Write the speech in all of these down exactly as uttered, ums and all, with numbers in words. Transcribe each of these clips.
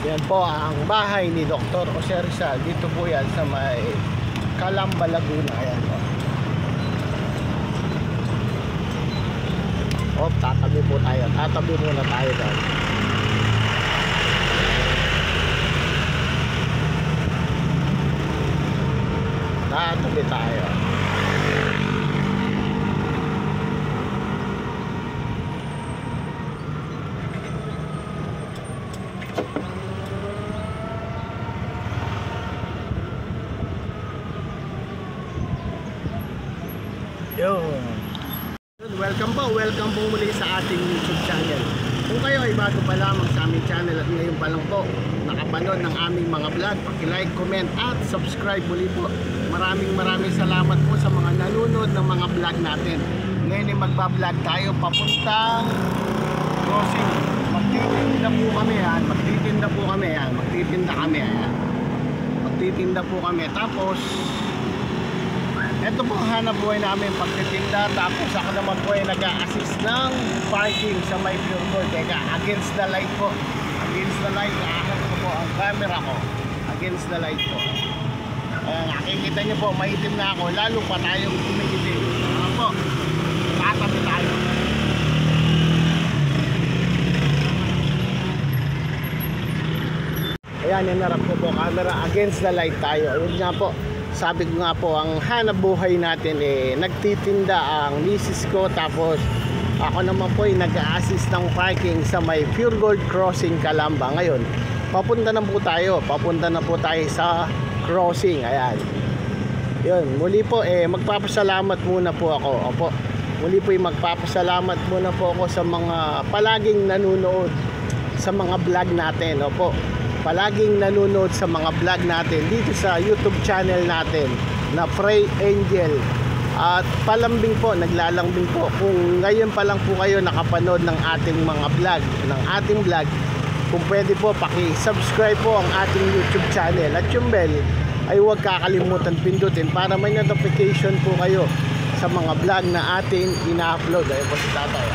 Yan po ang bahay ni Doctor Jose Rizal. Dito po yan sa may Calamba, Laguna. Ayan po. O, tatabi po tayo. Tatabi muna tayo doon. Tatabi tayo. Yun. Welcome po, welcome po muli sa ating YouTube channel. Kung kayo ay bago pa lamang sa aming channel at ngayon pa lang po nakapanood ng aming mga vlog, paki-like, comment at subscribe muli po. Maraming maraming salamat po sa mga nanonood ng mga vlog natin. Ngayon ay magba-vlog tayo papuntang crossing. Magtitinda po kami yan, magtitinda po kami yan, magtitinda kami yan. Magtitinda po kami, tapos ito po ang hanap buhay namin, pagtitinda. Tapos ako naman po ay nag-a-assist ng parking sa may Pure Gold. Teka, against the light po. Against the light, ahap ko po ang camera ko. Against the light po. Ayan, nakikita nyo po, maitim na ako. Lalo pa tayong tumigitin. Ayan po, tatabi tayo. Ayan, inarap ko po camera. Against the light tayo. Ayun nga po. Sabi ko nga po, ang hanap buhay natin eh, nagtitinda ang misis ko, tapos ako naman po ay nag-a-assist ng parking sa may Pure Gold Crossing, Calamba. Ngayon, papunta na po tayo, papunta na po tayo sa crossing. Ayan. Yun, muli po eh, magpapasalamat muna po ako. Opo. Muli po yung magpapasalamat muna po ako sa mga palaging nanonood sa mga vlog natin. Opo. Palaging nanonood sa mga vlog natin dito sa YouTube channel natin na Pray Angel. At palambing po, naglalambing po. Kung ngayon pa lang po kayo nakapanood ng ating mga vlog, ng ating vlog, kung pwede po, paki-subscribe po ang ating YouTube channel. At yung bell ay huwag kakalimutan pindutin para may notification po kayo sa mga vlog na ating ina-upload. Ayun po si tatay.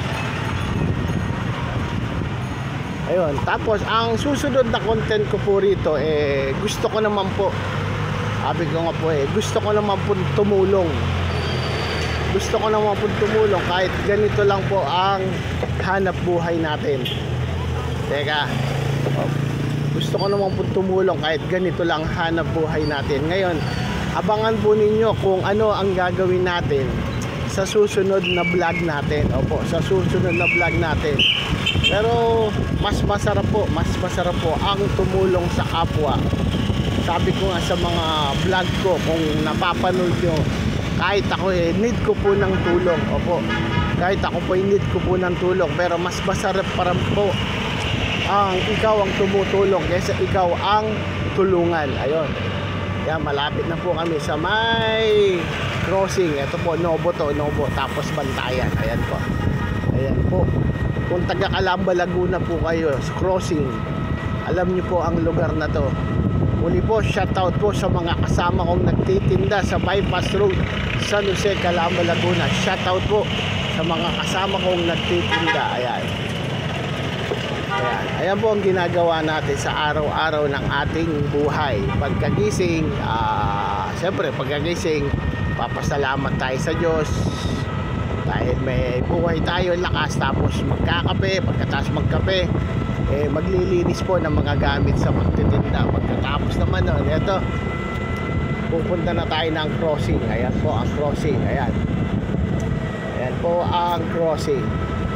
Ayun, tapos ang susunod na content ko po rito eh, gusto ko naman po, sabi ko nga po eh, gusto ko naman po tumulong. Gusto ko naman po tumulong kahit ganito lang po ang hanap buhay natin. Teka, oh, gusto ko naman po tumulong kahit ganito lang hanap buhay natin. Ngayon, abangan po ninyo kung ano ang gagawin natin sa susunod na vlog natin. Opo, sa susunod na vlog natin. Pero mas masarap po, mas masarap po ang tumulong sa kapwa. Sabi ko nga sa mga vlog ko, kung napapanood nyo, kahit ako eh, need ko po ng tulong. Opo, kahit ako po eh, need ko po ng tulong. Pero mas masarap pa rin po ang ikaw ang tumutulong kaysa ikaw ang tulungan. Ayun. Yan, malapit na po kami sa may crossing. Ito po, Novo to, Novo. Tapos Bantayan. Ayan po. Ayan po. Kung taga Calamba, Laguna po kayo sa crossing, alam niyo po ang lugar na to. Muli po, shoutout po sa mga kasama kong nagtitinda sa Bypass Road, San Jose, Calamba, Laguna. Shoutout po sa mga kasama kong nagtitinda. Ayan. Ayan. Ayan po ang ginagawa natin sa araw-araw ng ating buhay. Pagkagising, uh, siyempre pagkagising, papasalamat tayo sa Diyos dahil may buhay tayo, lakas. Tapos magkakape, pagkatapos magkape eh, maglilinis po ng mga gamit sa magtitinda. Pagkatapos naman nun, ito, pupunta na tayo ng crossing. Ayan po ang crossing. Ayan. Ayan po ang crossing.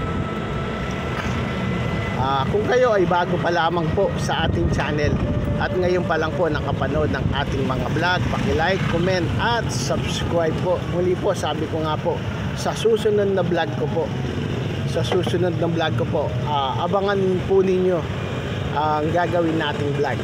Uh, kung kayo ay bago pa lamang po sa ating channel at ngayon pa lang po nakapanood ng ating mga vlog, paki-like, comment at subscribe po. Muli po, sabi ko nga po, sa susunod na vlog ko po, sa susunod na vlog ko po, uh, abangan po ninyo ang uh, gagawin nating vlog.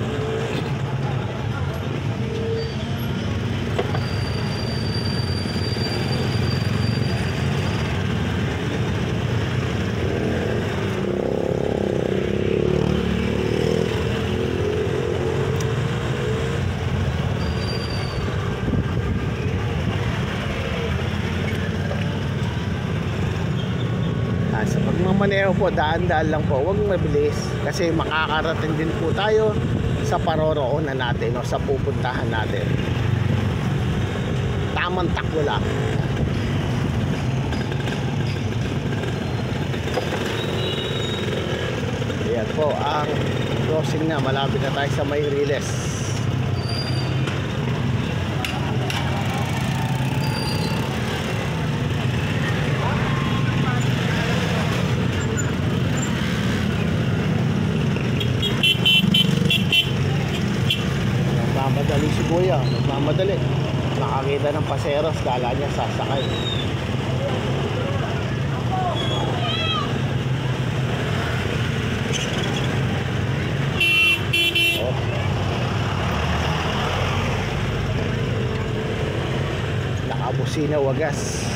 Sa pagmamaneho pareho po, daan-daan lang po, huwag mabilis kasi makakarating din po tayo sa paroroonan natin o sa pupuntahan natin. Tamang takbo lang. Ayan po ang crossing na, malapit na tayo sa Mayriles. Nagmamadali si Kuya, nagmamadali. Nakakita ng paseros, kala niya sasakay. Oh. Nakabusina wagas.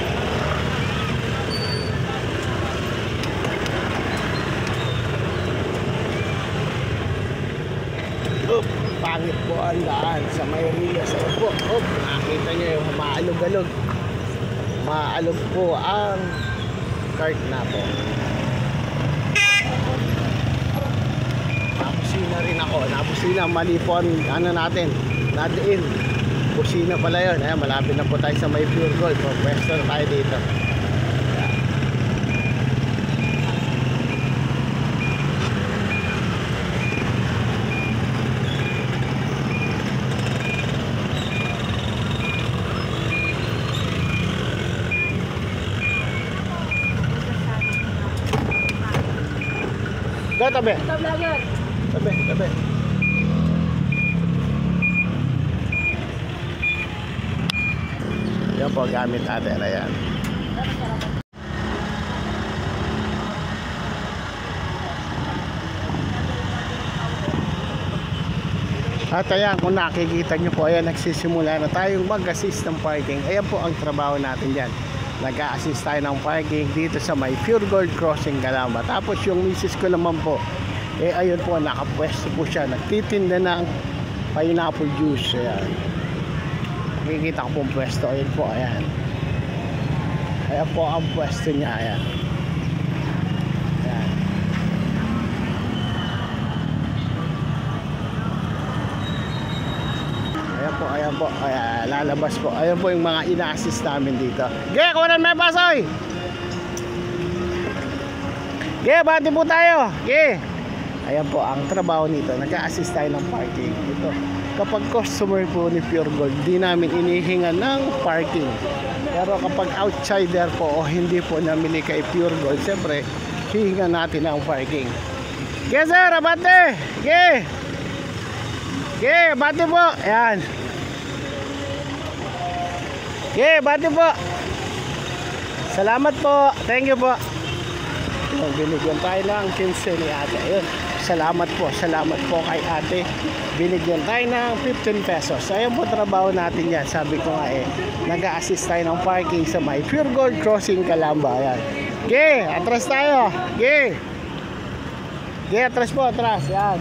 Oop, pangit po ang daan sa Mayriles. Ayan po, oop, nakita nyo yung maalog-alog. Maalog po ang cart natin. Nabusina rin ako. Nabusina, mali po ang ano natin, nadiin. Busina pala yun. Ayan, malapit na po tayo sa may Pure Gold. Pwesto na tayo dito. Go, tabi. Tabi, tabi. Yan po gamit natin. Ayan. At ayan, kung nakikita nyo po, ayan, nagsisimula na tayong mag-assist ng parking. Ayan po ang trabaho natin dyan. Nag-a-assist tayo ng parking dito sa may Pure Gold Crossing, Calamba. Tapos yung misis ko naman po, eh ayun po, nakapwesto po siya. Nagtitinda ng pineapple juice. Ayan. Nakikita ko po ang pwesto. Ayan po, ayan. Ayan po ang pwesto niya. Ayan. Ayan. Ayan po, ayan po. Ayan, lalabas po. Ayan po yung mga ina-assist namin dito. Ge, kunan may pasoy! Ge, bati po tayo! Ge! Ayan po ang trabaho nito. Nag-a-assist tayo ng parking. Ito, kapag customer po ni Pure Gold, di namin inihinga ng parking. Pero kapag outsider po o hindi po namili kay Pure Gold, siyempre, hihinga natin ang parking. Ge, sir! Abate! Ge! Ge, bati po! Ayan. Ge, bati po! Salamat po! Thank you po! Binigyan tayo ng quince ni ate. Ayun. Salamat po, salamat po kay ate. Binigyan tayo ng fifteen pesos. Ayun po trabaho natin yan. Sabi ko nga eh, nag-a-assist tayo ng parking sa may Pure Gold Crossing, Calamba. Ayan. Ge, atras tayo. Ge. Ge, atras po, atras. Ayan.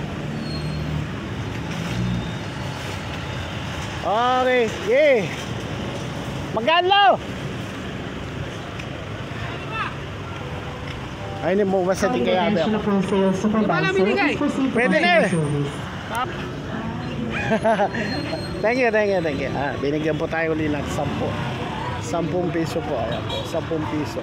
Okay, ge. Magkano? Ay, hindi mo basta di kaya abi ako. Pwede na eh. Thank you, thank you, thank you. Ah, binigyan po tayo ulit ng sampu. Sampung piso po. Ayan po, sampung piso.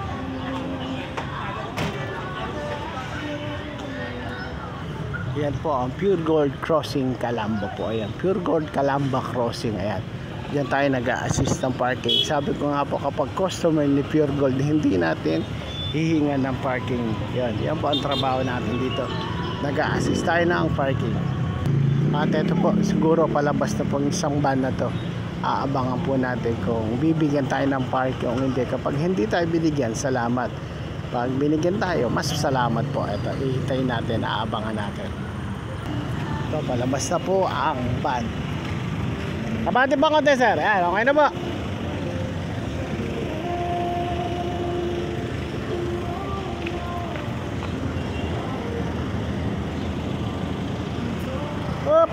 Yan po ang Pure Gold Crossing, Calamba po. Ayan, Pure Gold Calamba Crossing. Ayan. Diyan tayo nag-a-assist ng parking. Sabi ko nga po, kapag customer ni Pure Gold, hindi natin hihinga ng parking. Yan, yan po ang trabaho natin dito. Nag-a-assist tayo ng parking. At ito po, siguro palabas na po isang van na to. Aabangan po natin kung bibigyan tayo ng parking o hindi. Kapag hindi tayo binigyan, salamat. Pag binigyan tayo, mas salamat po. Ito, ihintayin natin, aabangan natin. Ito, palabas na po ang van. Kabati pa konti, sir. Ayan, okay na po. Oop.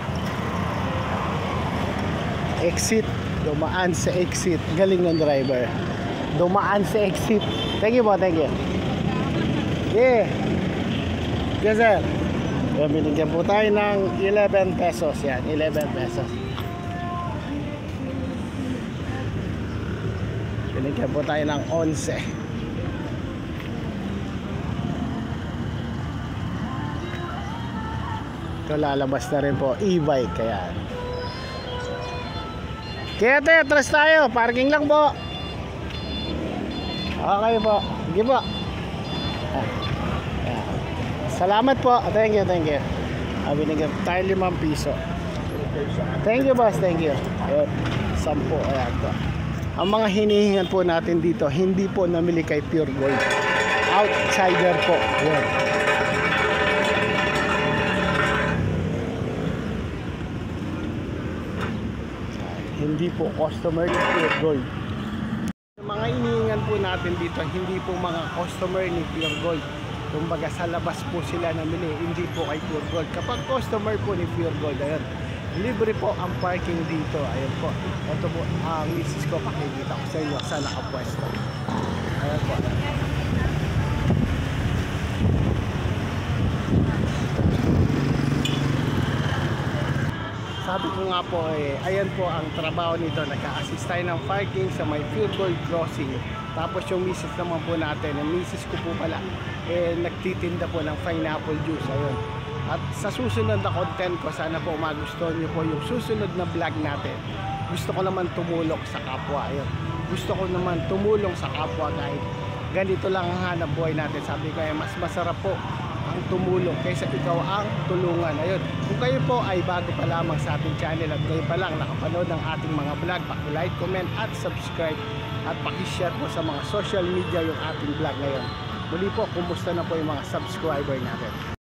Exit. Dumaan sa exit. Galing ng driver. Dumaan sa exit. Thank you po, thank you. Yeah. Yes, sir. Yan, binigyan po tayo ng eleven pesos. Yan, eleven pesos. Binigyan po tayo ng eleven. Ito lalabas na rin po, e-bike. Kaya Kaya te, atras tayo. Parking lang po. Okay po. Sige po. Ah. Ah. Salamat po. Thank you, thank you. Ah, binigyan tayo limang piso. Thank you, boss. Thank you. Ayun. Sampo. Ayan po. Ang mga hinihingan po natin dito, hindi po namili kay Pure Gold. Outsider po. Ayan. Hindi po customer ni Pure Gold. Yung mga hinihingan po natin dito, hindi po mga customer ni Pure Gold. Kumbaga sa labas po sila namili, hindi po kay Pure Gold. Kapag customer po ni Pure Gold, ayun, libre po ang parking dito. Ayun po. Ito po ang uh, misis ko, pakikita ko sa inyo sa nakapwesto. Ayun po. Sabi ko nga po, eh, ayan po ang trabaho nito. Nag-a-assist tayo ng parking sa may Pure Gold Crossing. Tapos yung misis naman po natin, yung misis ko po pala, eh, nagtitinda po ng pineapple juice. Ayun. At sa susunod na content ko, sana po magustuhan nyo po yung susunod na vlog natin. Gusto ko naman tumulong sa kapwa. Ayun. Gusto ko naman tumulong sa kapwa kahit ganito lang ang hanap buhay natin. Sabi ko, eh, mas masarap po ang tumulong kaysa ikaw ang tulungan. Ayun. Kung kayo po ay bago pa lamang sa ating channel at kayo pa lang nakapanood ng ating mga vlog, paki-like, comment at subscribe at paki-share po sa mga social media yung ating vlog ngayon. Muli po, kumusta na po yung mga subscriber natin?